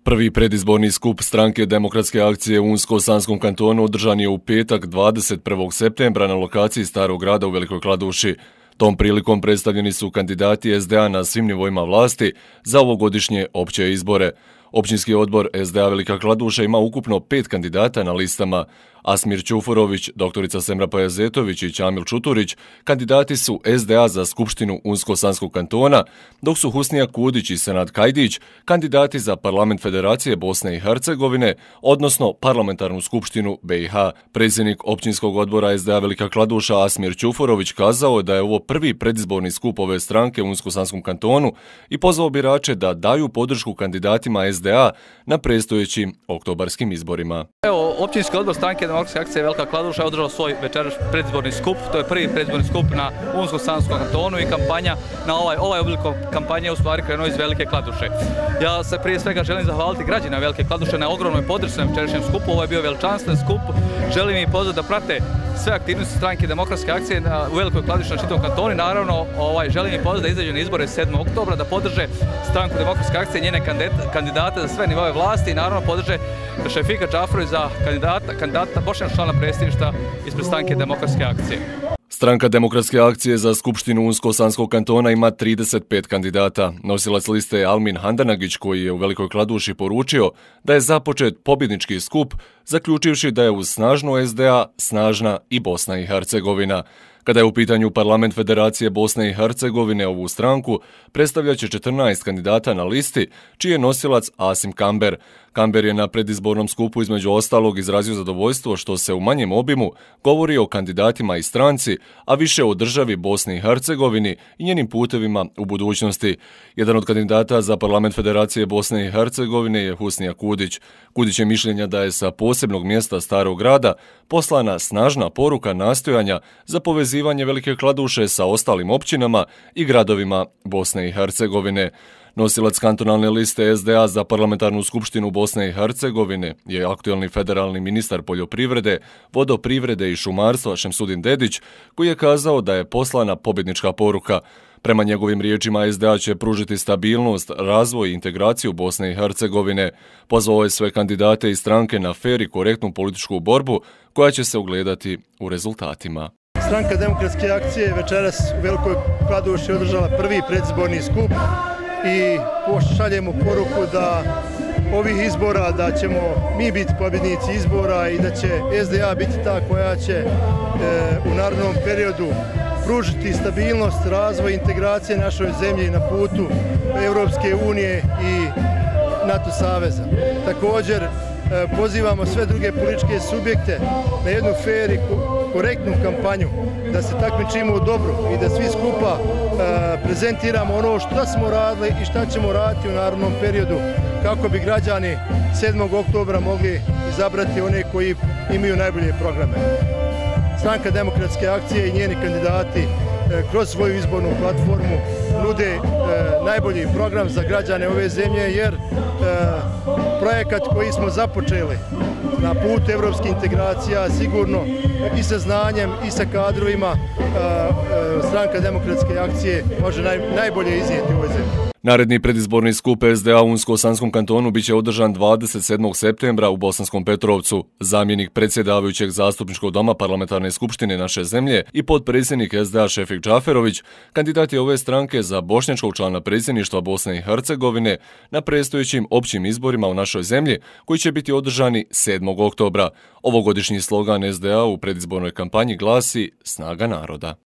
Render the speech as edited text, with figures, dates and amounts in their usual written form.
Prvi predizborni skup stranke Demokratske akcije u Unsko-Sanskom kantonu održan je u petak 21. septembra na lokaciji Starog grada u Velikoj Kladuši. Tom prilikom predstavljeni su kandidati SDA na svim nivoima vlasti za ovogodišnje opće izbore. Općinski odbor SDA Velika Kladuša ima ukupno 5 kandidata na listama. Asmir Ćufurović, doktorica Semra Pajazetović i Ćamil Čuturić kandidati su SDA za Skupštinu Unsko-Sanskog kantona, dok su Husnija Kudić i Senad Kajdić kandidati za Parlament Federacije Bosne i Hercegovine, odnosno Parlamentarnu skupštinu BiH. Predsjednik općinskog odbora SDA Velika Kladuša Asmir Ćufurović kazao je da je ovo prvi predizborni skup ove stranke u Unsko-Sanskom kantonu i pozvao birače da daju podršku kandidatima SDA na predstojećim oktobarskim izborima. Općinski odbor stranke Demokratske akcije Velika Kladuša je održao svoj večerašnji predizborni skup. To je prvi predizborni skup na Unsko-Sanskom kantonu i kampanja na ovaj oblik kampanje u stvari krenuo iz Velike Kladuše. Ja se prije svega želim zahvaliti građanima Velike Kladuše na ogromnoj podršci na večerašnjem skupu. Ovo je bio veličanstven skup. Želim ih pozvati da prate sve aktivnosti stranke Demokratske akcije u Velikoj Kladuši na čitavom kantonu i naravno želim ih pozvati da izađu na izbore 7. oktobra, da podrže stranku Demokratske akcije i njene kandidate za sve nivoe vlasti i naravno podrže Šefika Džaferovića za kandidata bošnjačkog člana predsjedništva ispred stranke Demokratske akcije. Stranka Demokratske akcije za Skupštinu Unsko-Sanskog kantona ima 35 kandidata. Nosilac liste je Almin Handanagić, koji je u Velikoj Kladuši poručio da je započet pobjednički skup, zaključivši da je uz snažnu SDA snažna i Bosna i Hercegovina. Kada je u pitanju Parlament Federacije Bosne i Hercegovine, ovu stranku predstavljat će 14 kandidata na listi, čiji je nosilac Asim Kamber. Kamber je na predizbornom skupu između ostalog izrazio zadovoljstvo što se u manjem obimu govori o kandidatima i stranci, a više o državi Bosni i Hercegovini i njenim putevima u budućnosti. Jedan od kandidata za Parlament Federacije Bosne i Hercegovine je Husnija Kudić. Kudić je mišljenja da je sa posebnog mjesta Starog grada poslana snažna poruka nastojanja za povezivanje Velike Kladuše sa ostalim općinama i gradovima Bosne i Hercegovine. Nosilac kantonalne liste SDA za Parlamentarnu skupštinu Bosne i Hercegovine je aktuelni federalni ministar poljoprivrede, vodoprivrede i šumarstva Šemsudin Dedić, koji je kazao da je poslana pobjednička poruka. Prema njegovim riječima SDA će pružiti stabilnost, razvoj i integraciju Bosne i Hercegovine. Pozvao je sve kandidate i stranke na fer i korektnu političku borbu koja će se ogledati u rezultatima. Stranka Demokratske akcije večeras u Velikoj Kladuši održala prvi predizborni skup i šaljemo poruku da ovih izbora da ćemo mi biti pobjednici izbora i da će SDA biti ta koja će u narednom periodu pružiti stabilnost, razvoj i integracije našoj zemlji na putu Europske unije i NATO saveza. Također pozivamo sve druge političke subjekte na jednu fer i korektnu kampanju, da se takmičimo u dobru i da svi skupa prezentiramo ono što smo radili i šta ćemo raditi u narednom periodu kako bi građani 7. oktobra mogli izabrati one koji imaju najbolje programe. Stranka Demokratske akcije i njeni kandidati kroz svoju izbornu platformu nude najbolji program za građane ove zemlje, jer projekat koji smo započeli na putu evropskih integracija sigurno i sa znanjem i sa kadrovima Stranka Demokratske akcije može najbolje iznijeti u ovoj zemlji. Naredni predizborni skup SDA u Unsko-Sanskom kantonu biće održan 27. septembra u Bosanskom Petrovcu. Zamjenik predsjedavajućeg zastupničkog doma Parlamentarne skupštine naše zemlje i potpredsjednik SDA Šefik Džaferović kandidat je ove stranke za bošnjačkog člana predsjedništva Bosne i Hercegovine na predstojećim općim izborima u našoj zemlji koji će biti održani 7. oktobra. Ovogodišnji slogan SDA u predizbornoj kampanji glasi Snaga naroda.